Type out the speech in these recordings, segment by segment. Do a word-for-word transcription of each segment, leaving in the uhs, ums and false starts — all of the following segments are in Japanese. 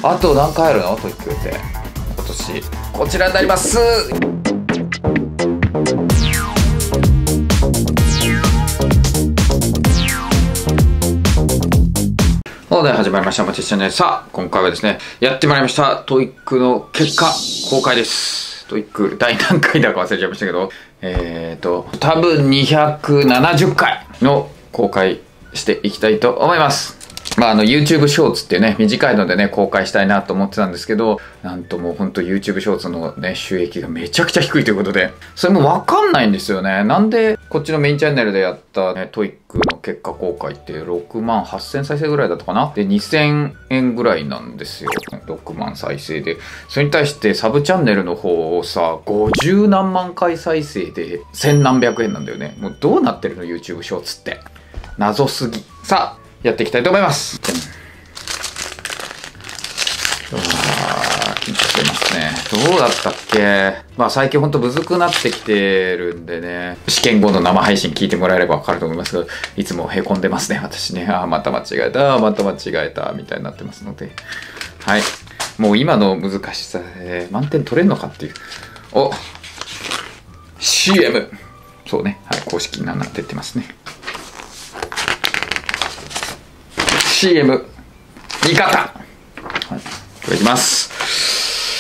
あと何回あるのトイックって今年。こちらになります。ので始まりましたマティスチャンネル。さあ今回はですね、やってまいりましたトイックの結果公開です。トイック第何回だか忘れちゃいましたけど、えーと多分にひゃくななじゅっかいの公開していきたいと思います。まああの YouTube ショーツっていうね、短いのでね公開したいなと思ってたんですけど、なんともうほんと YouTube ショーツのね収益がめちゃくちゃ低いということで、それもわかんないんですよね。なんでこっちのメインチャンネルでやったねトイックの結果公開ってろくまんはっせん再生ぐらいだったかな。でにせんえんぐらいなんですよ。ろくまん再生で、それに対してサブチャンネルの方をさごじゅうなんまん回再生で千何百円なんだよね。もうどうなってるの YouTube ショーツって、謎すぎ。さあやっていきたいと思います。うわー、緊張してますね。どうだったっけ。まあ最近ほんとむずくなってきてるんでね、試験後の生配信聞いてもらえればわかると思いますけど、いつもへこんでますね私ね。ああまた間違えた、また間違えたみたいになってますので、はい、もう今の難しさで満点取れるのかっていう。お シーエム そうね、はい、公式になってってますね。シーエム 味方、はい、これいきます。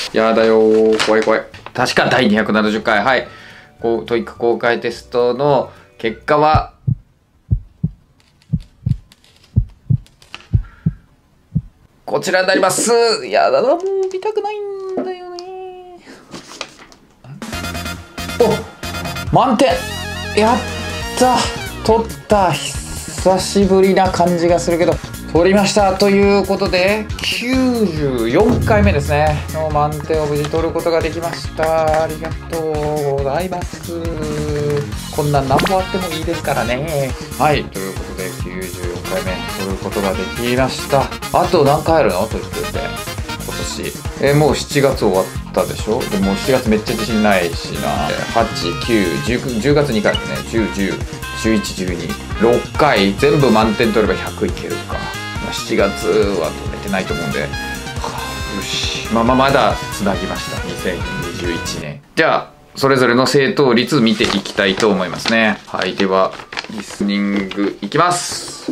やだよー、怖い怖い。確か第にひゃくななじゅっかい、はい、こうトイック公開テストの結果はこちらになります。やだな、もう見たくないんだよね。お、満点。やった、取った。久しぶりな感じがするけど取りました。ということできゅうじゅうよんかいめですねの満点を無事取ることができました。ありがとうございます。こんなん何本あってもいいですからね。はい、ということできゅうじゅうよんかいめ取ることができました。あと何回あるのと言ってて今年、えー、もうしちがつ終わったでしょ。でもうしちがつめっちゃ自信ないしな。はち、きゅう、じゅう、じゅうがつにかいですね。じゅう、じゅう、じゅういち、じゅうに、ろっかい全部満点取ればひゃくいけるか。しちがつは取れてないと思うんで、はあ、よし、まあまあまだつなぎました。にせんにじゅういちねん。じゃあそれぞれの正答率見ていきたいと思いますね。はい、ではリスニングいきます。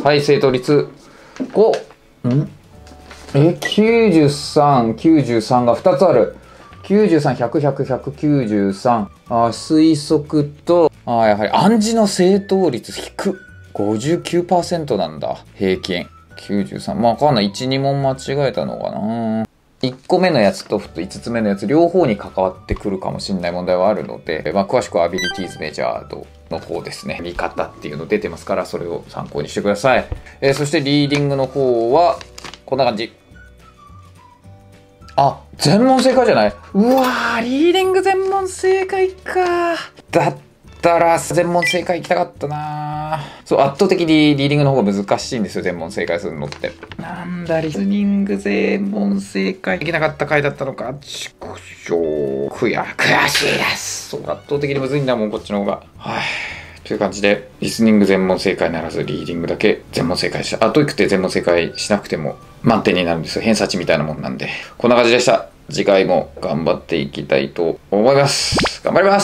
はい、正答率ご、んえきゅうじゅうさん、きゅうじゅうさんがふたつある。きゅうじゅうさん、ひゃく、ひゃく、ひゃくきゅうじゅうさん。あ、推測と、あ、やはり暗示の正答率低。ごじゅうきゅうパーセント なんだ、平均。きゅうじゅうさん。まあわかんない。いち、に問間違えたのかな。いっこめのやつといつつめのやつ両方に関わってくるかもしれない問題はあるので、まあ詳しくはアビリティーズメジャードの方ですね。見方っていうの出てますから、それを参考にしてください。えー、そしてリーディングの方は、こんな感じ。あ、全問正解じゃない？うわー、リーディング全問正解か。だったら全問正解行きたかったな。そう、圧倒的にリーディングの方が難しいんですよ、全問正解するのって。なんだ、リスニング全問正解できなかった回だったのか。ちこしょう。悔や、悔しいです。そう、圧倒的にむずいんだもん、こっちの方が。はい。という感じで、リスニング全問正解ならず、リーディングだけ全問正解した。あ、トイックって全問正解しなくても満点になるんですよ。偏差値みたいなもんなんで。こんな感じでした。次回も頑張っていきたいと思います。頑張ります。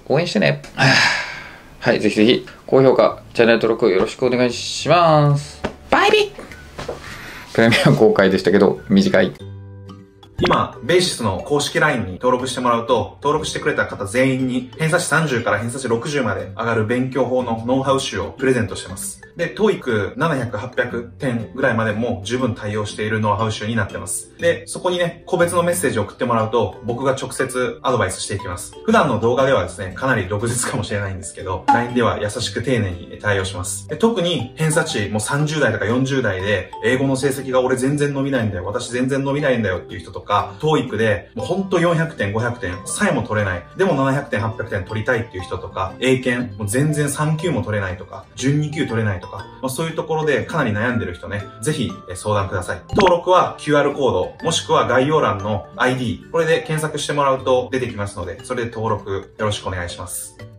応援してね。はい、ぜひぜひ高評価、チャンネル登録よろしくお願いします。バイビー。プレミアム公開でしたけど、短い。 今、ベーシスの公式 ライン に登録してもらうと、登録してくれた方全員に偏差値さんじゅうから偏差値ろくじゅうまで上がる勉強法のノウハウ集をプレゼントしてます。で、トーイックななひゃく、はっぴゃくてんぐらいまでも十分対応しているノウハウ集になってます。で、そこにね、個別のメッセージを送ってもらうと、僕が直接アドバイスしていきます。普段の動画ではですね、かなり毒舌かもしれないんですけど、ライン では優しく丁寧に対応します。で、特に偏差値もうさんじゅうだいとかよんじゅうだいで、英語の成績が俺全然伸びないんだよ、私全然伸びないんだよっていう人とか、トーイックでもうほんとよんひゃくてん、ごひゃくてんさえも取れない。でもななひゃくてん、はっぴゃくてん取りたいっていう人とか、英検もう全然さん級も取れないとか、準に級取れないとか、まあ、そういうところでかなり悩んでる人ね、ぜひ相談ください。登録は キューアール コード、もしくは概要欄の アイディー、これで検索してもらうと出てきますので、それで登録よろしくお願いします。